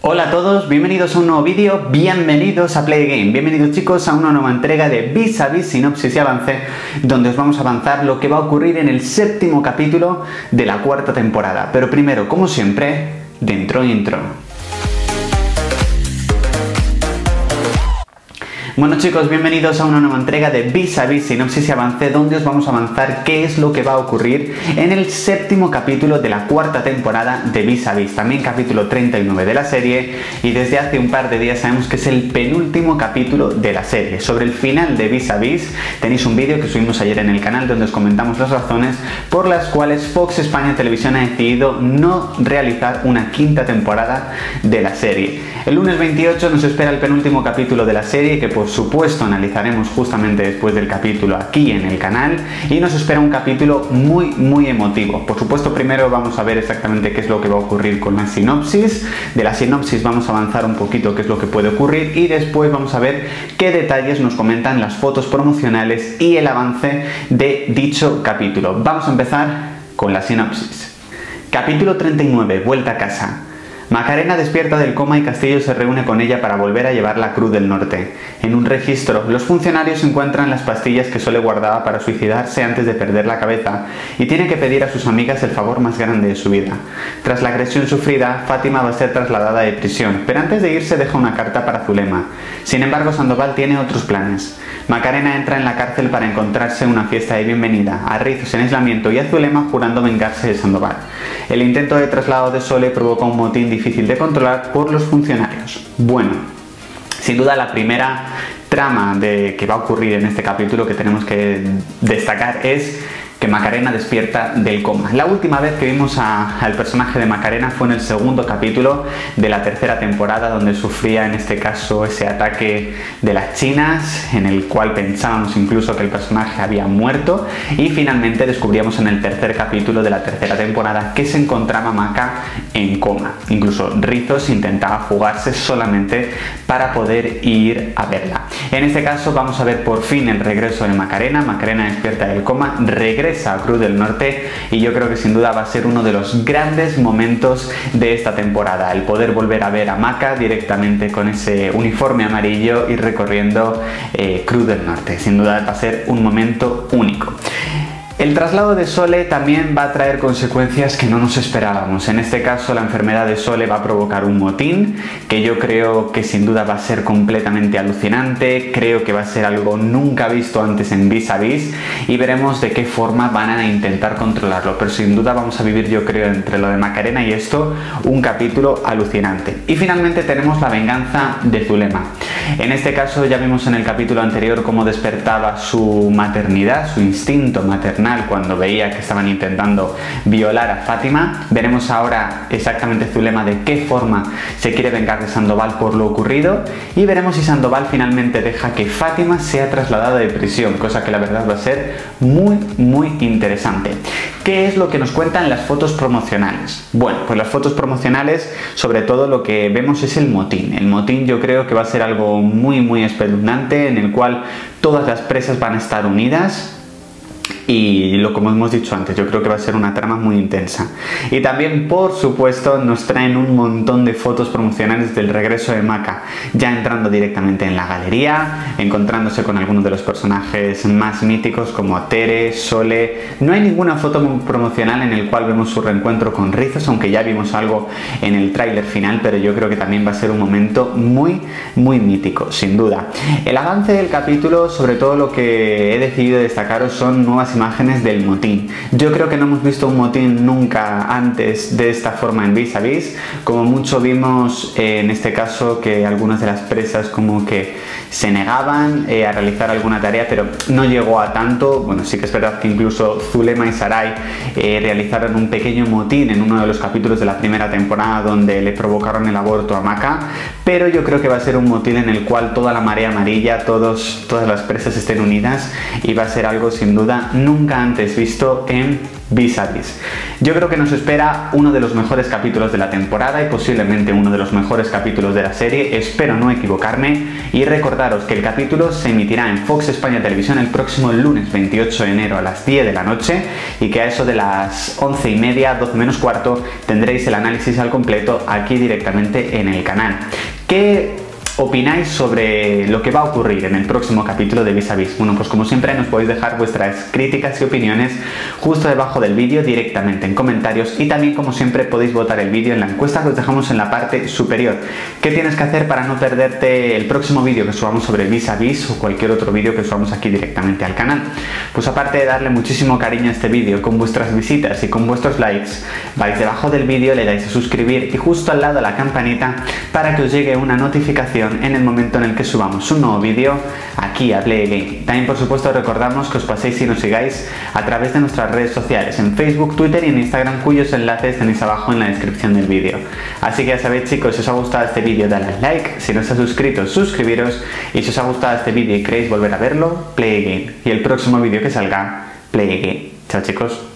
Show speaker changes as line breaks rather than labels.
Hola a todos, bienvenidos a un nuevo vídeo, bienvenidos a Play Game, bienvenidos chicos a una nueva entrega de Vis a Vis Sinopsis y Avance, donde os vamos a avanzar lo que va a ocurrir en el séptimo capítulo de la cuarta temporada. Pero primero, como siempre, dentro intro. Bueno chicos, bienvenidos a una nueva entrega de Vis a Vis Sinopsis y Avance, donde os vamos a avanzar qué es lo que va a ocurrir en el séptimo capítulo de la cuarta temporada de Vis a Vis, también capítulo 39 de la serie, y desde hace un par de días sabemos que es el penúltimo capítulo de la serie. Sobre el final de Vis a Vis tenéis un vídeo que subimos ayer en el canal donde os comentamos las razones por las cuales Fox España Televisión ha decidido no realizar una quinta temporada de la serie. El lunes 28 nos espera el penúltimo capítulo de la serie, que por supuesto analizaremos justamente después del capítulo aquí en el canal, y nos espera un capítulo muy emotivo. Por supuesto, primero vamos a ver exactamente qué es lo que va a ocurrir con la sinopsis. De la sinopsis vamos a avanzar un poquito qué es lo que puede ocurrir, y después vamos a ver qué detalles nos comentan las fotos promocionales y el avance de dicho capítulo. Vamos a empezar con la sinopsis. Capítulo 39, vuelta a casa. Macarena despierta del coma y Castillo se reúne con ella para volver a llevarla a Cruz del Norte. En un registro, los funcionarios encuentran las pastillas que Sole guardaba para suicidarse antes de perder la cabeza y tiene que pedir a sus amigas el favor más grande de su vida. Tras la agresión sufrida, Fátima va a ser trasladada de prisión, pero antes de irse deja una carta para Zulema. Sin embargo, Sandoval tiene otros planes. Macarena entra en la cárcel para encontrarse una fiesta de bienvenida, a Rizos en aislamiento y a Zulema jurando vengarse de Sandoval. El intento de traslado de Sole provoca un motín difícil de controlar por los funcionarios. Bueno, sin duda la primera trama que va a ocurrir en este capítulo que tenemos que destacar es que Macarena despierta del coma. La última vez que vimos al personaje de Macarena fue en el segundo capítulo de la tercera temporada, donde sufría en este caso ese ataque de las chinas, en el cual pensábamos incluso que el personaje había muerto, y finalmente descubríamos en el tercer capítulo de la tercera temporada que se encontraba Maca en coma. Incluso Rizos intentaba fugarse solamente para poder ir a verla. En este caso vamos a ver por fin el regreso de Macarena. Macarena despierta del coma, regresa a Cruz del Norte, y yo creo que sin duda va a ser uno de los grandes momentos de esta temporada, el poder volver a ver a Maca directamente con ese uniforme amarillo y recorriendo Cruz del Norte. Sin duda va a ser un momento único. El traslado de Sole también va a traer consecuencias que no nos esperábamos. En este caso, la enfermedad de Sole va a provocar un motín que yo creo que sin duda va a ser completamente alucinante. Creo que va a ser algo nunca visto antes en Vis a Vis, y veremos de qué forma van a intentar controlarlo. Pero sin duda vamos a vivir, yo creo, entre lo de Macarena y esto, un capítulo alucinante. Y finalmente tenemos la venganza de Zulema. En este caso ya vimos en el capítulo anterior cómo despertaba su maternidad, su instinto maternal, cuando veía que estaban intentando violar a Fátima. Veremos ahora exactamente Zulema de qué forma se quiere vengar de Sandoval por lo ocurrido, y veremos si Sandoval finalmente deja que Fátima sea trasladada de prisión, cosa que la verdad va a ser muy interesante. ¿Qué es lo que nos cuentan las fotos promocionales? Bueno, pues las fotos promocionales, sobre todo lo que vemos es el motín. El motín yo creo que va a ser algo muy espeluznante, en el cual todas las presas van a estar unidas. Y como hemos dicho antes, yo creo que va a ser una trama muy intensa. Y también, por supuesto, nos traen un montón de fotos promocionales del regreso de Maca, ya entrando directamente en la galería, encontrándose con algunos de los personajes más míticos como Tere, Sole. No hay ninguna foto promocional en el cual vemos su reencuentro con Rizos, aunque ya vimos algo en el tráiler final, pero yo creo que también va a ser un momento muy mítico, sin duda. El avance del capítulo, sobre todo lo que he decidido destacaros son nuevas imágenes del motín. Yo creo que no hemos visto un motín nunca antes de esta forma en Vis a Vis. Como mucho vimos en este caso que algunas de las presas como que se negaban a realizar alguna tarea, pero no llegó a tanto. Bueno, sí que es verdad que incluso Zulema y Sarai realizaron un pequeño motín en uno de los capítulos de la primera temporada donde le provocaron el aborto a Maca, pero yo creo que va a ser un motín en el cual toda la marea amarilla, todas las presas estén unidas, y va a ser algo sin duda nunca antes visto en Vis a Vis. Yo creo que nos espera uno de los mejores capítulos de la temporada y posiblemente uno de los mejores capítulos de la serie, espero no equivocarme, y recordaros que el capítulo se emitirá en Fox España Televisión el próximo lunes 28 de enero a las 10 de la noche y que a eso de las 11:30, 12 menos cuarto, tendréis el análisis al completo aquí directamente en el canal. ¿Qué opináis sobre lo que va a ocurrir en el próximo capítulo de Vis a Vis? Bueno, pues como siempre nos podéis dejar vuestras críticas y opiniones justo debajo del vídeo directamente en comentarios, y también como siempre podéis votar el vídeo en la encuesta que os dejamos en la parte superior. ¿Qué tienes que hacer para no perderte el próximo vídeo que subamos sobre Vis a Vis o cualquier otro vídeo que subamos aquí directamente al canal? Pues aparte de darle muchísimo cariño a este vídeo con vuestras visitas y con vuestros likes, vais debajo del vídeo, le dais a suscribir y justo al lado a la campanita para que os llegue una notificación en el momento en el que subamos un nuevo vídeo aquí a Play Game. También por supuesto recordamos que os paséis y nos sigáis a través de nuestras redes sociales en Facebook, Twitter y en Instagram, cuyos enlaces tenéis abajo en la descripción del vídeo. Así que ya sabéis, chicos, si os ha gustado este vídeo dadle al like, si no estáis suscritos suscribiros, y si os ha gustado este vídeo y queréis volver a verlo, Play Game, y el próximo vídeo que salga, Play Game. Chao, chicos.